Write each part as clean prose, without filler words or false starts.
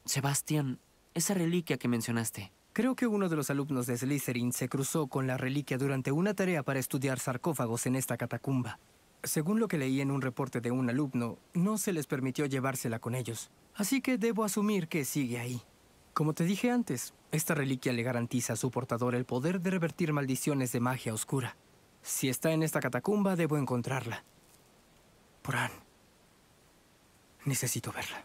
Sebastián, esa reliquia que mencionaste. Creo que uno de los alumnos de Slytherin se cruzó con la reliquia durante una tarea para estudiar sarcófagos en esta catacumba. Según lo que leí en un reporte de un alumno, no se les permitió llevársela con ellos. Así que debo asumir que sigue ahí. Como te dije antes, esta reliquia le garantiza a su portador el poder de revertir maldiciones de magia oscura. Si está en esta catacumba, debo encontrarla. Porán, necesito verla.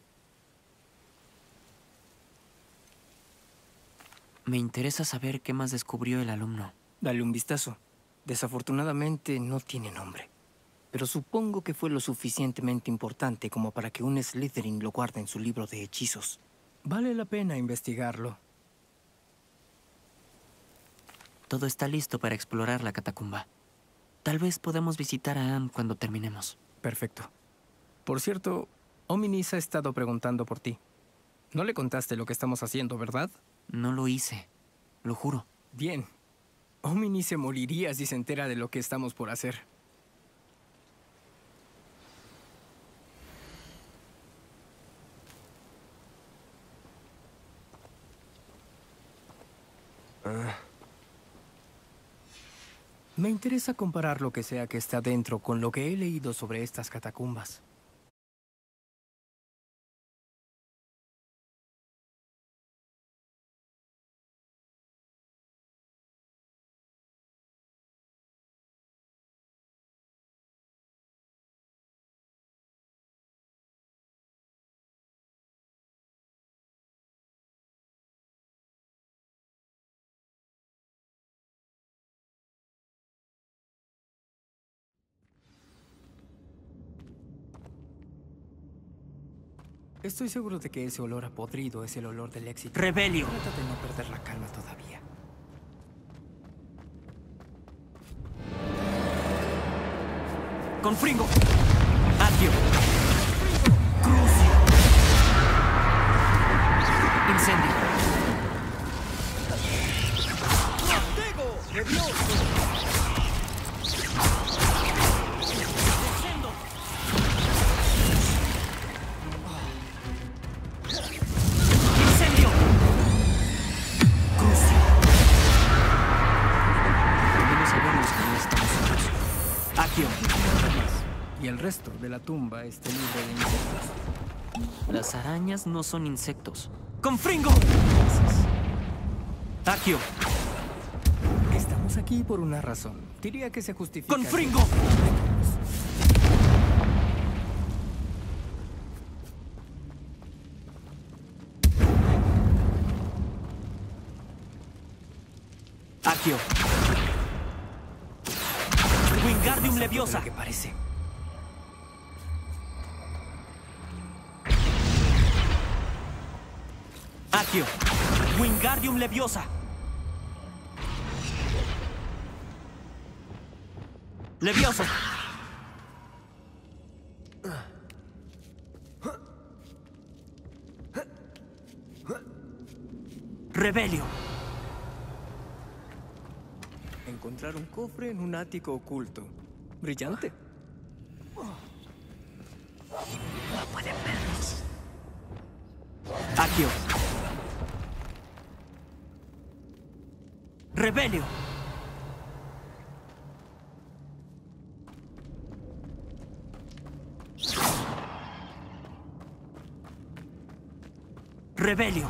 Me interesa saber qué más descubrió el alumno. Dale un vistazo. Desafortunadamente no tiene nombre. Pero supongo que fue lo suficientemente importante como para que un Slytherin lo guarde en su libro de hechizos. Vale la pena investigarlo. Todo está listo para explorar la catacumba. Tal vez podamos visitar a Anne cuando terminemos. Perfecto. Por cierto, Ominis ha estado preguntando por ti. No le contaste lo que estamos haciendo, ¿verdad? No lo hice. Lo juro. Bien. Ominis se moriría si se entera de lo que estamos por hacer. Me interesa comparar lo que sea que está dentro con lo que he leído sobre estas catacumbas. Estoy seguro de que ese olor a podrido es el olor del éxito. ¡Rebelio! Trata de no perder la calma todavía. ¡Confringo! ¡Accio! ¡Crucio! ¡Incendio! ¡Castigo! ¡Levioso! ¡Descendo! ¡Incendio! ¡Crucio! Al menos sabemos que no estamos solos. ¡Accio! Y el resto de la tumba está libre de insectos. Las arañas no son insectos. ¡Confringo! ¡Accio! Estamos aquí por una razón. Diría que se justifica. ¡Confringo! ¡Accio! ¡Wingardium Leviosa! Lo que parece. ¡Accio! ¡Wingardium Leviosa! ¡Levioso! ¡Rebelio! Encontrar un cofre en un ático oculto. Brillante. No pueden vernos. ¡Accio! ¡Rebelio! ¡Rebelio!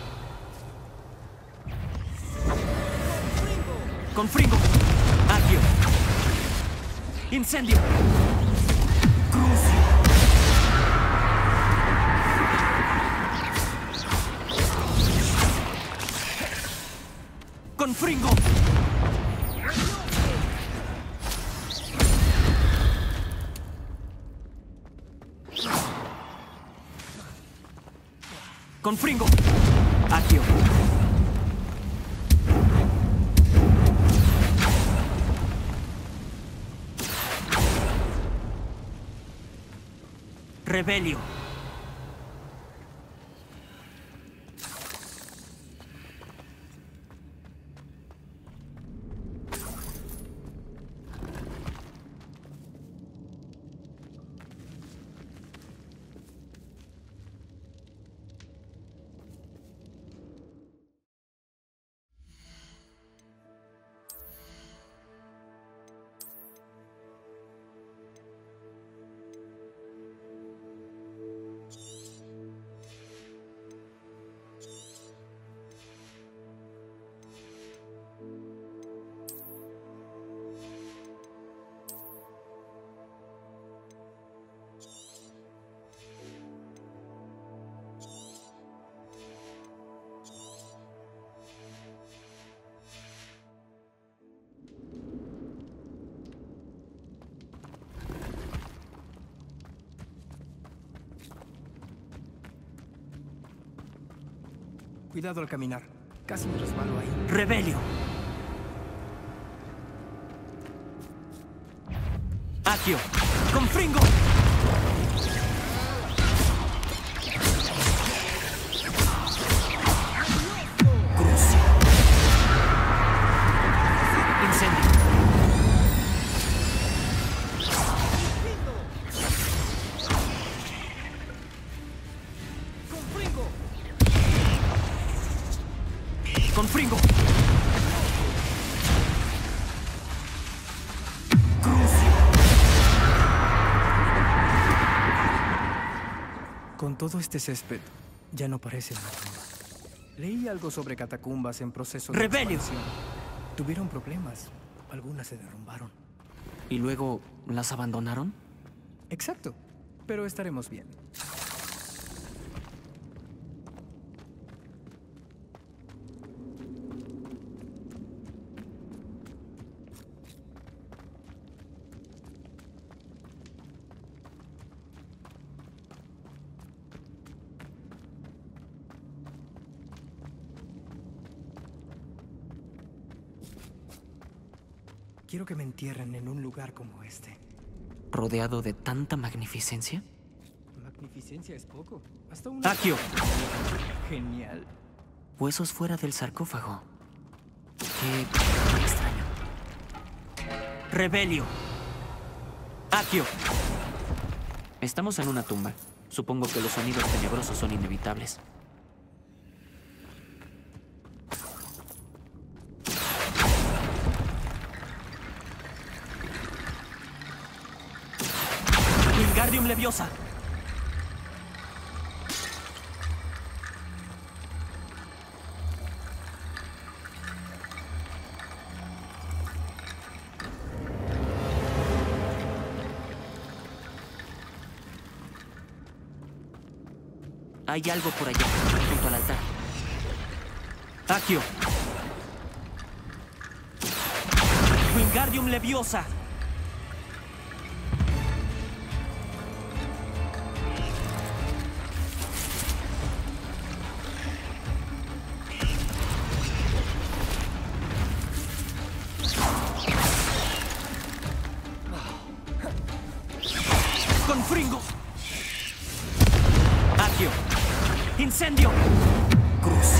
¡Confringo! ¡Accio! ¡Incendio! ¡Crucio! ¡Confringo! ¡Confringo! ¡Accio! ¡Rebelio! Cuidado al caminar. Casi me resbalo ahí. Rebelio. Accio. Confringo. Crucio. Incendio. Confringo. Confringo. Crucio. Con todo este césped, ya no parece una tumba. Leí algo sobre catacumbas en proceso de Rebelio. expansión. Tuvieron problemas. Algunas se derrumbaron. ¿Y luego las abandonaron? Exacto. Pero estaremos bien. Quiero que me entierren en un lugar como este. ¿Rodeado de tanta magnificencia? Magnificencia es poco. Hasta una... Accio. Genial. Huesos fuera del sarcófago. Qué extraño. Rebelio. Accio. Estamos en una tumba. Supongo que los sonidos tenebrosos son inevitables. Wingardium Leviosa. Hay algo por allá, junto al altar. Accio. Wingardium Leviosa. Confringo. Accio. Incendio. Crucio.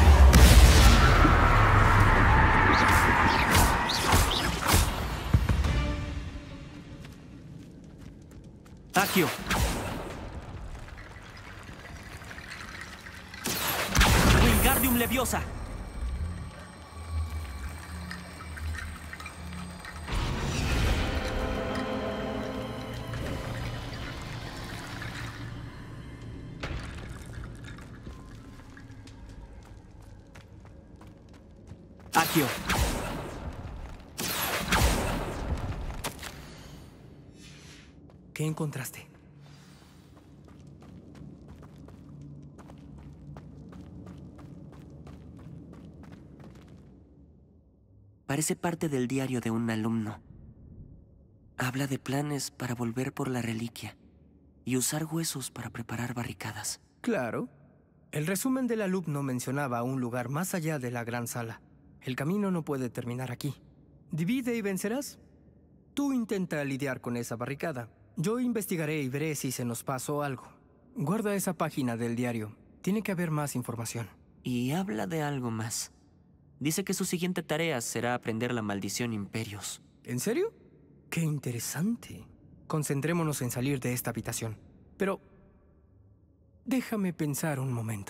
Accio. Wingardium Leviosa. Accio. ¿Qué encontraste? Parece parte del diario de un alumno. Habla de planes para volver por la reliquia y usar huesos para preparar barricadas. Claro. El resumen del alumno mencionaba un lugar más allá de la gran sala. El camino no puede terminar aquí. Divide y vencerás. Tú intenta lidiar con esa barricada. Yo investigaré y veré si se nos pasó algo. Guarda esa página del diario. Tiene que haber más información. Y habla de algo más. Dice que su siguiente tarea será aprender la maldición Imperios. ¿En serio? ¡Qué interesante! Concentrémonos en salir de esta habitación. Pero... déjame pensar un momento.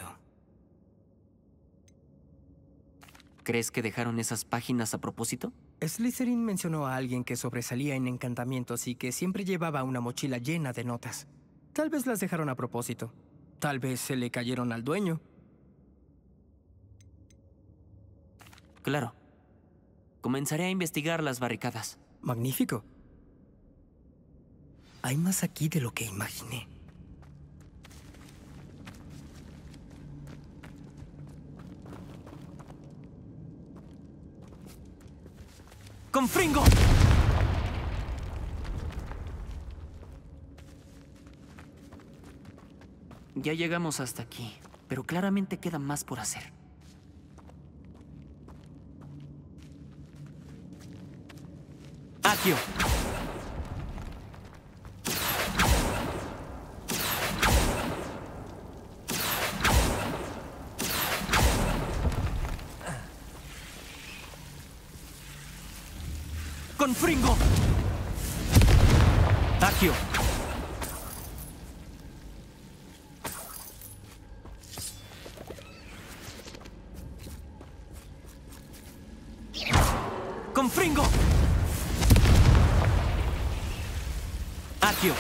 ¿Crees que dejaron esas páginas a propósito? Slytherin mencionó a alguien que sobresalía en encantamientos y que siempre llevaba una mochila llena de notas. Tal vez las dejaron a propósito. Tal vez se le cayeron al dueño. Claro. Comenzaré a investigar las barricadas. Magnífico. Hay más aquí de lo que imaginé. ¡Confringo! Ya llegamos hasta aquí, pero claramente queda más por hacer. Accio. Confringo. Accio. Confringo. Accio.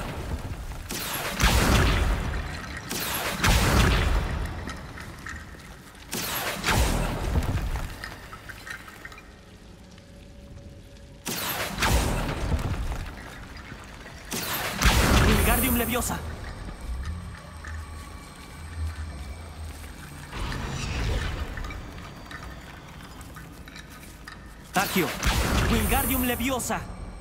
Wingardium Leviosa. Accio. Wingardium Leviosa.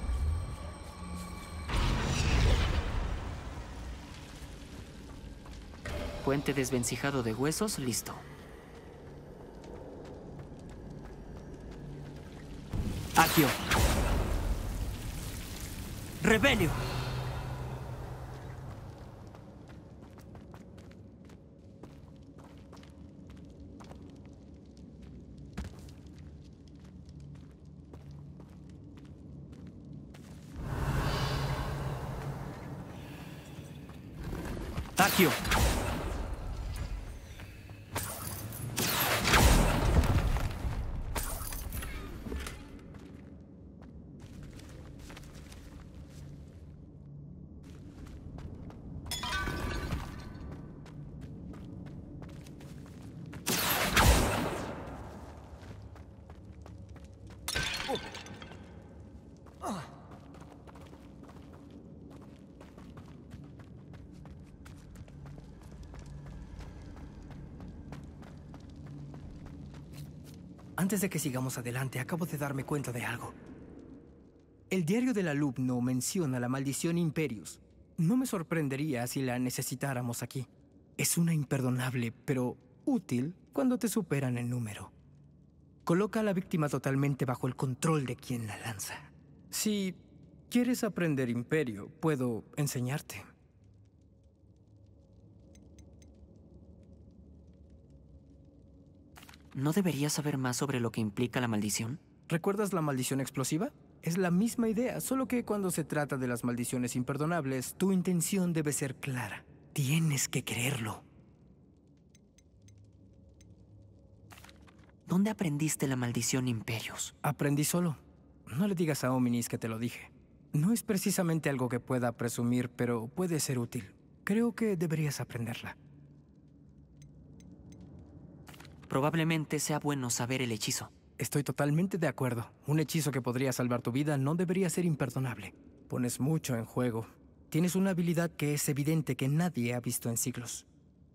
Puente desvencijado de huesos, listo. Accio. Rebelio. Accio. Antes de que sigamos adelante, acabo de darme cuenta de algo. El diario del alumno menciona la maldición Imperius. No me sorprendería si la necesitáramos aquí. Es una imperdonable, pero útil cuando te superan el número. Coloca a la víctima totalmente bajo el control de quien la lanza. Si quieres aprender Imperio, puedo enseñarte. ¿No deberías saber más sobre lo que implica la maldición? ¿Recuerdas la maldición explosiva? Es la misma idea, solo que cuando se trata de las maldiciones imperdonables, tu intención debe ser clara. Tienes que creerlo. ¿Dónde aprendiste la maldición Imperius? Aprendí solo. No le digas a Ominis que te lo dije. No es precisamente algo que pueda presumir, pero puede ser útil. Creo que deberías aprenderla. Probablemente sea bueno saber el hechizo. Estoy totalmente de acuerdo. Un hechizo que podría salvar tu vida no debería ser imperdonable. Pones mucho en juego. Tienes una habilidad que es evidente que nadie ha visto en siglos.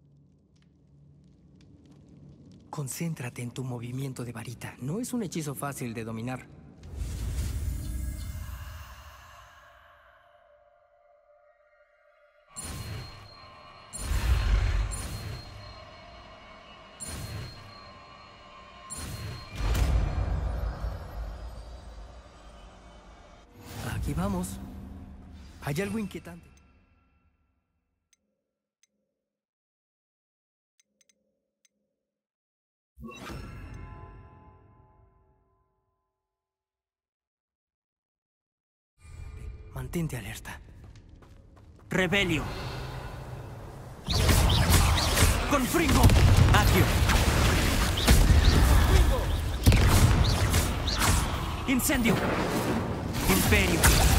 Concéntrate en tu movimiento de varita. No es un hechizo fácil de dominar. Aquí vamos. Hay algo inquietante. Mantente alerta. Rebelio. Confringo. Accio. Incendio. Imperio.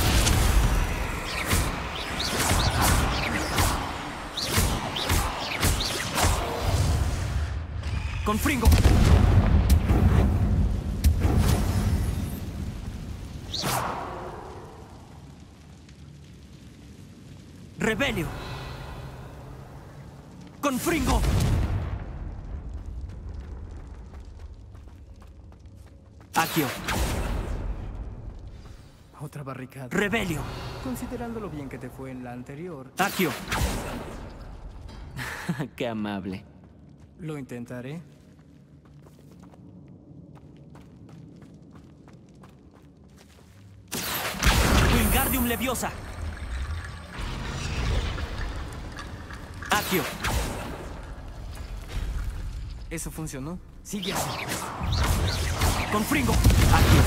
Confringo. Rebelio. Confringo. Accio. Otra barricada. Rebelio. Considerando lo bien que te fue en la anterior, Accio. Qué amable. lo intentaré. Wingardium Leviosa. Accio. ¿Eso funcionó? Sigue así. Confringo. Accio.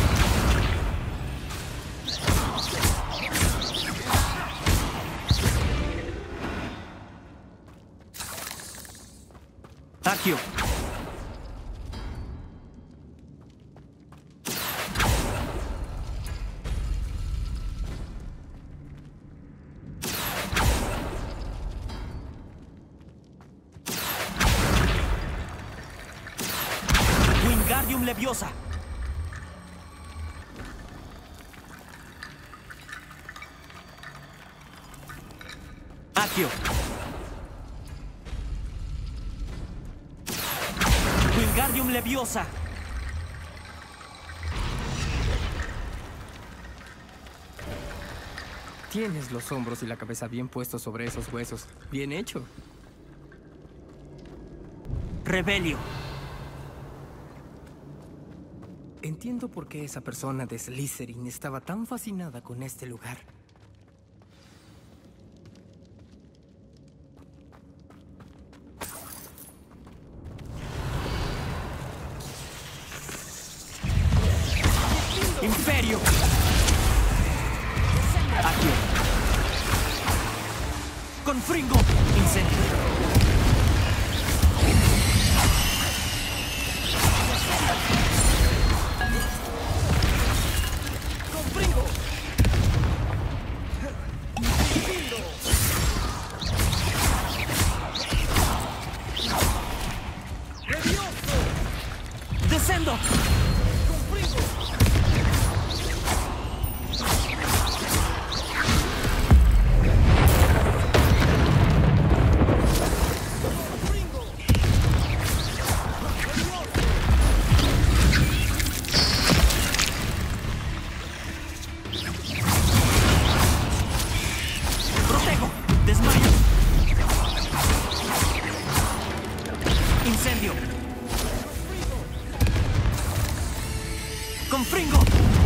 Accio. Wingardium Leviosa. Accio. Wingardium Leviosa. Tienes los hombros y la cabeza bien puestos sobre esos huesos. Bien hecho. Rebelio. Entiendo por qué esa persona de Slytherin estaba tan fascinada con este lugar. Imperio. Accio. Confringo. Incendio. Confringo. Lindo. Levioso. Descendo. Confringo. Confringo. Protego. Desmayo. Incendio. Confringo.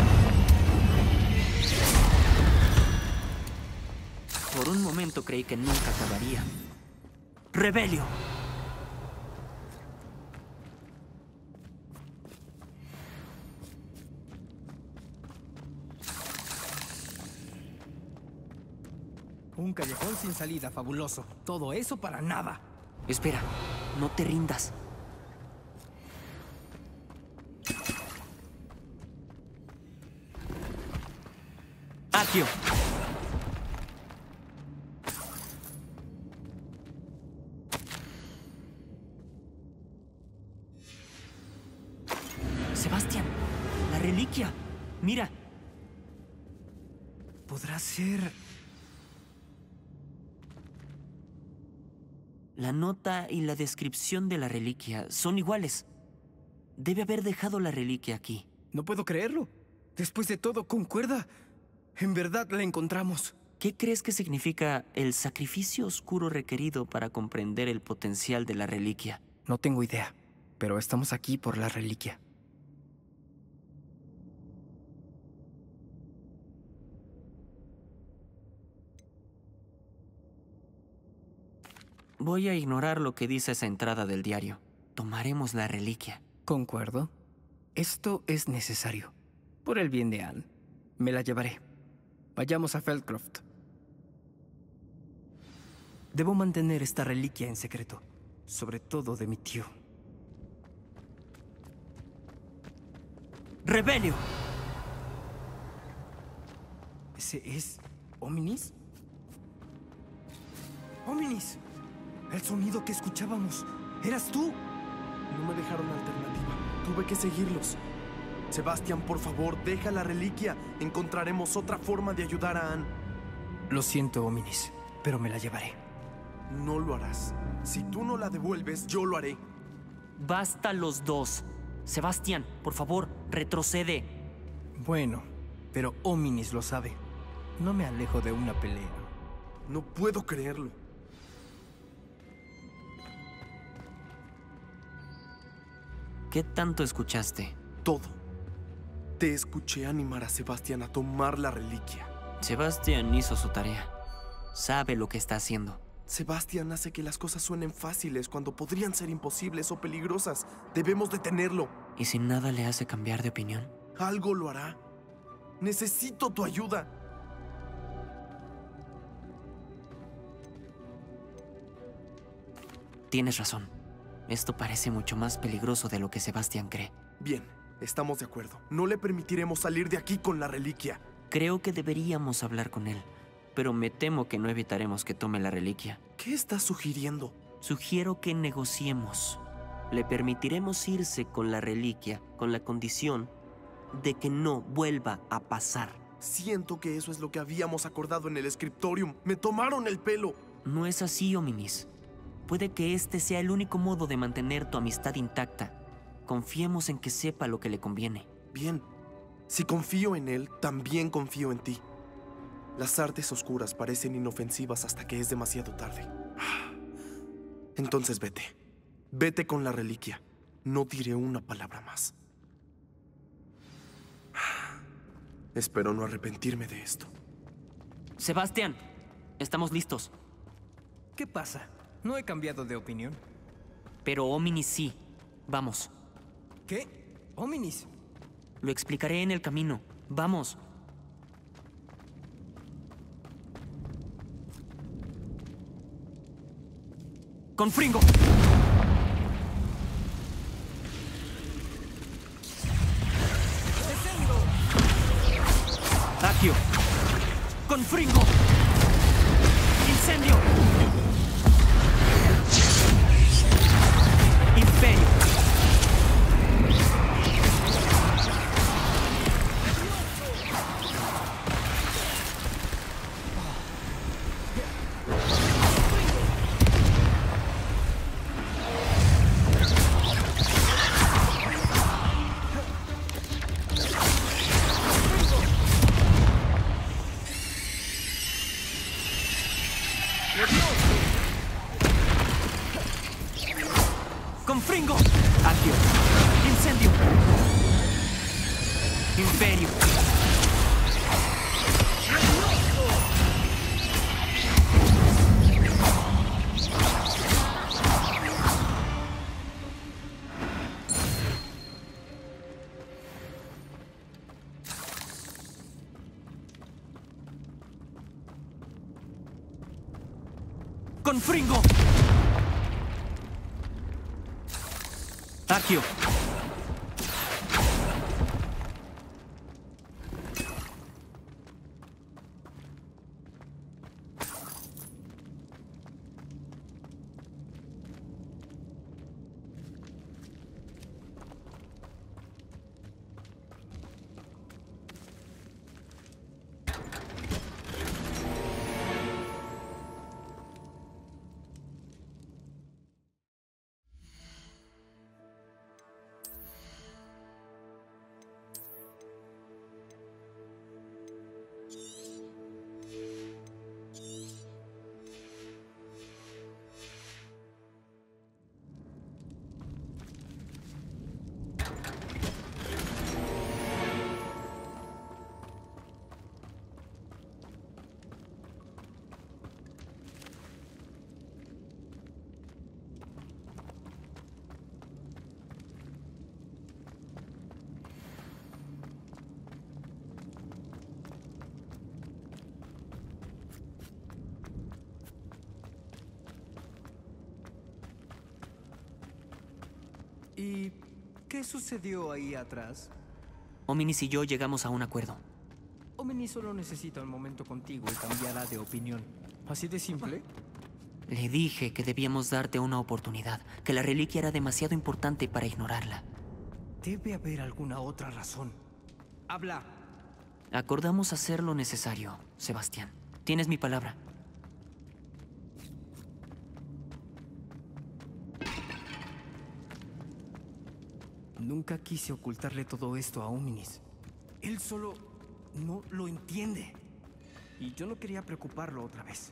Por un momento creí que nunca acabaría. Rebelio. Un callejón sin salida, fabuloso. Todo eso para nada. Espera, no te rindas. Accio. Sebastián, la reliquia. Mira. ¿Podrá ser...? La nota y la descripción de la reliquia son iguales. Debe haber dejado la reliquia aquí. No puedo creerlo. Después de todo, concuerda. En verdad la encontramos. ¿Qué crees que significa el sacrificio oscuro requerido para comprender el potencial de la reliquia? No tengo idea, pero estamos aquí por la reliquia. Voy a ignorar lo que dice esa entrada del diario. Tomaremos la reliquia. Concuerdo. Esto es necesario. Por el bien de Anne. Me la llevaré. Vayamos a Feldcroft. Debo mantener esta reliquia en secreto. Sobre todo de mi tío. ¡Rebelio! ¿Ese es... Hominis? ¡Hominis! El sonido que escuchábamos. ¿Eras tú? No me dejaron alternativa. Tuve que seguirlos. Sebastián, por favor, deja la reliquia. Encontraremos otra forma de ayudar a Anne. Lo siento, Hominis, pero me la llevaré. No lo harás. Si tú no la devuelves, yo lo haré. Basta los dos. Sebastián, por favor, retrocede. Bueno, pero Hominis lo sabe. No me alejo de una pelea. No puedo creerlo. ¿Qué tanto escuchaste? Todo. Te escuché animar a Sebastián a tomar la reliquia. Sebastián hizo su tarea. Sabe lo que está haciendo. Sebastián hace que las cosas suenen fáciles cuando podrían ser imposibles o peligrosas. Debemos detenerlo. ¿Y si nada le hace cambiar de opinión? Algo lo hará. Necesito tu ayuda. Tienes razón. Esto parece mucho más peligroso de lo que Sebastián cree. Bien, estamos de acuerdo. No le permitiremos salir de aquí con la reliquia. Creo que deberíamos hablar con él, pero me temo que no evitaremos que tome la reliquia. ¿Qué estás sugiriendo? Sugiero que negociemos. Le permitiremos irse con la reliquia, con la condición de que no vuelva a pasar. Siento que eso es lo que habíamos acordado en el scriptorium. ¡Me tomaron el pelo! No es así, Hominis. Puede que este sea el único modo de mantener tu amistad intacta. Confiemos en que sepa lo que le conviene. Bien. Si confío en él, también confío en ti. Las artes oscuras parecen inofensivas hasta que es demasiado tarde. Entonces vete. Vete con la reliquia. No diré una palabra más. Espero no arrepentirme de esto. Sebastián, estamos listos. ¿Qué pasa? No he cambiado de opinión. Pero Hominis sí. Vamos. ¿Qué? Hominis. Lo explicaré en el camino. Vamos. ¡Con Fringo! Accio. ¡Con Fringo! ¡Incendio! Imperio. ¡Con Fringo! Accio. ¡Incendio! Imperio. ¡Con Fringo! Accio. ¿Y qué sucedió ahí atrás? Hominis y yo llegamos a un acuerdo. Hominis solo necesita un momento contigo y cambiará de opinión. ¿Así de simple? Le dije que debíamos darte una oportunidad, que la reliquia era demasiado importante para ignorarla. Debe haber alguna otra razón. ¡Habla! Acordamos hacer lo necesario, Sebastián. Tienes mi palabra. Nunca quise ocultarle todo esto a Hominis. Él solo no lo entiende. Y yo no quería preocuparlo otra vez.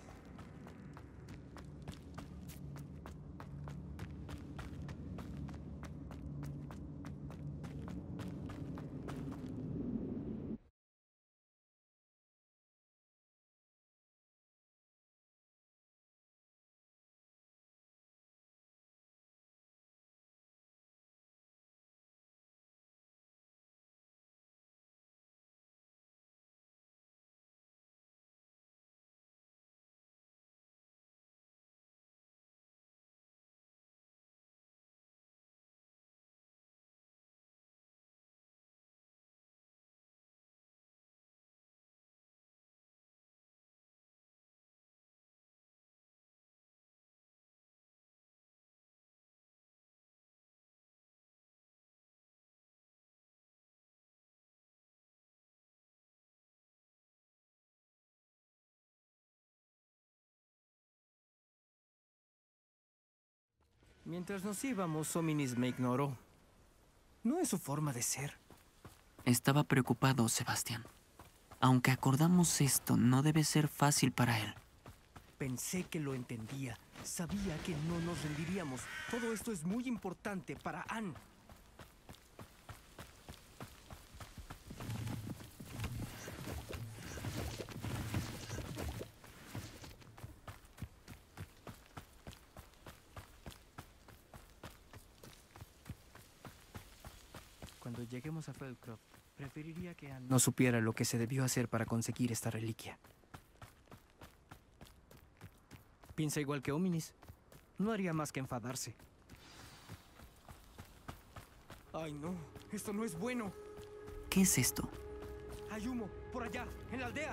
Mientras nos íbamos, Hominis me ignoró. No es su forma de ser. Estaba preocupado, Sebastián. Aunque acordamos esto, no debe ser fácil para él. Pensé que lo entendía. Sabía que no nos rendiríamos. Todo esto es muy importante para Anne. Cuando lleguemos a Feldcroft, preferiría que Anne no supiera lo que se debió hacer para conseguir esta reliquia. Piensa igual que Hominis. No haría más que enfadarse. Ay, no. Esto no es bueno. ¿Qué es esto? Hay humo. Por allá, en la aldea.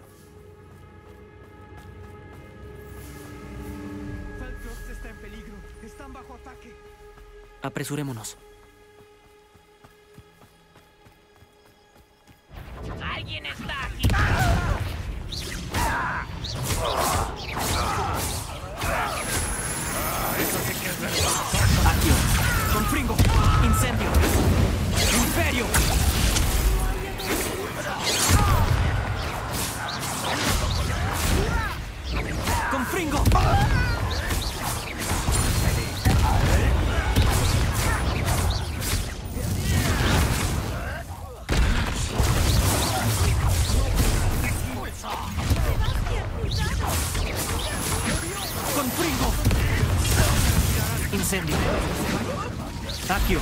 Feldcroft está en peligro. Están bajo ataque. Apresurémonos. ¡Alguien está aquí! Accio. Confringo. Incendio. Imperio. Confringo. Confringo. Incendio. Accio.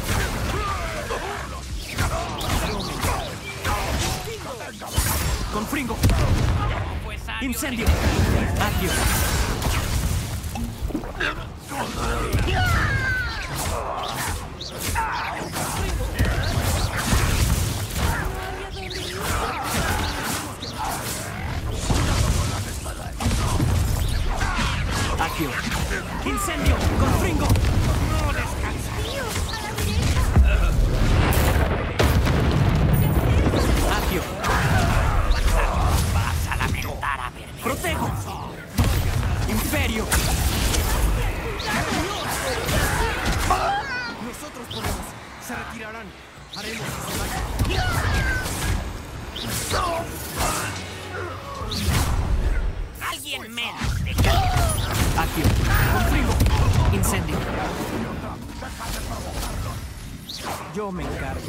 Confringo. Incendio. Accio. Accio. Incendio. Confringo. Accio. Vas a lamentar haberme... Protego. Imperio. Nosotros podemos. Se retirarán. Haremos que se vayan. ¡Alguien menos! Accio. Confringo. Incendio. Yo me encargo.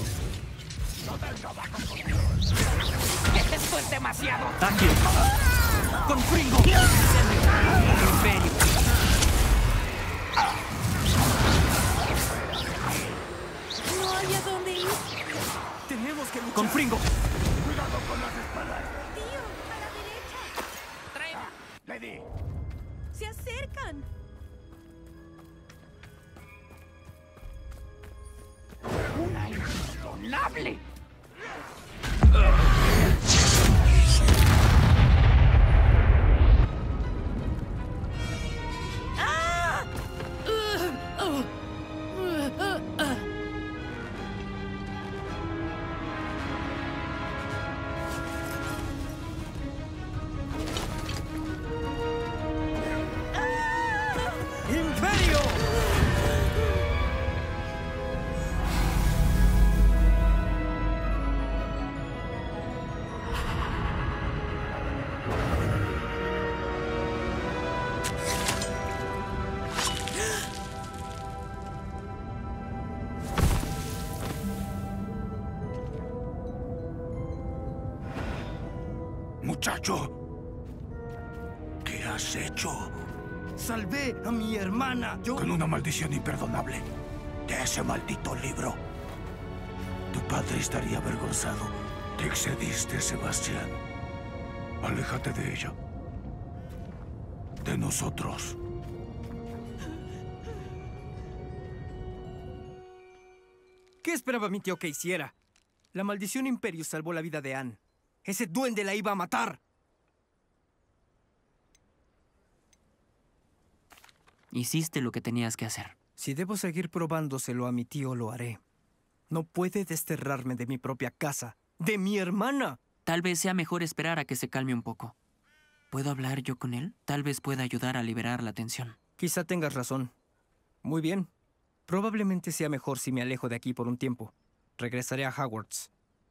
¡Esto es demasiado! Accio. Confringo. Incendio. Imperio. No hay a dónde ir. Tenemos que luchar. Confringo. Tío, a la derecha. Se acercan. ¡Una imperdonable! Imperio. Muchacho, ¿qué has hecho? Salvé a mi hermana. Yo... Con una maldición imperdonable de ese maldito libro. Tu padre estaría avergonzado. Te excediste, Sebastián. Aléjate de ella. De nosotros. ¿Qué esperaba mi tío que hiciera? La maldición Imperio salvó la vida de Anne. Ese duende la iba a matar. Hiciste lo que tenías que hacer. Si debo seguir probándoselo a mi tío, lo haré. No puede desterrarme de mi propia casa. ¡De mi hermana! Tal vez sea mejor esperar a que se calme un poco. ¿Puedo hablar yo con él? Tal vez pueda ayudar a liberar la tensión. Quizá tengas razón. Muy bien. Probablemente sea mejor si me alejo de aquí por un tiempo. Regresaré a Hogwarts.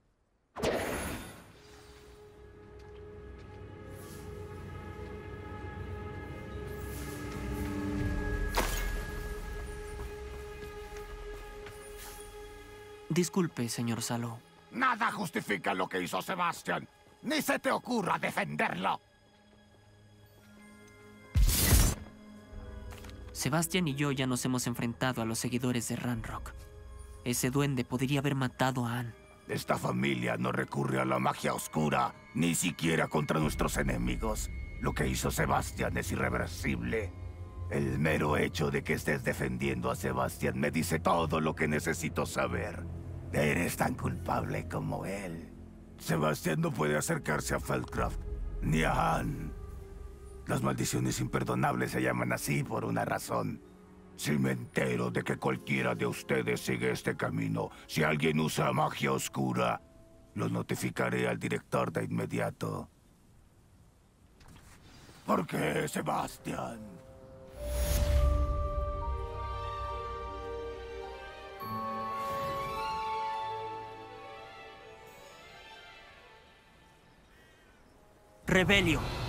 Disculpe, señor Sallow. Nada justifica lo que hizo Sebastian. Ni se te ocurra defenderlo. Sebastian y yo ya nos hemos enfrentado a los seguidores de Ranrock. Ese duende podría haber matado a Anne. Esta familia no recurre a la magia oscura, ni siquiera contra nuestros enemigos. Lo que hizo Sebastian es irreversible. El mero hecho de que estés defendiendo a Sebastian me dice todo lo que necesito saber. Eres tan culpable como él. Sebastian no puede acercarse a Feldcraft, ni a Anne. Las maldiciones imperdonables se llaman así por una razón. Si me entero de que cualquiera de ustedes sigue este camino, si alguien usa magia oscura, lo notificaré al director de inmediato. ¿Por qué, Sebastian? Rebelio.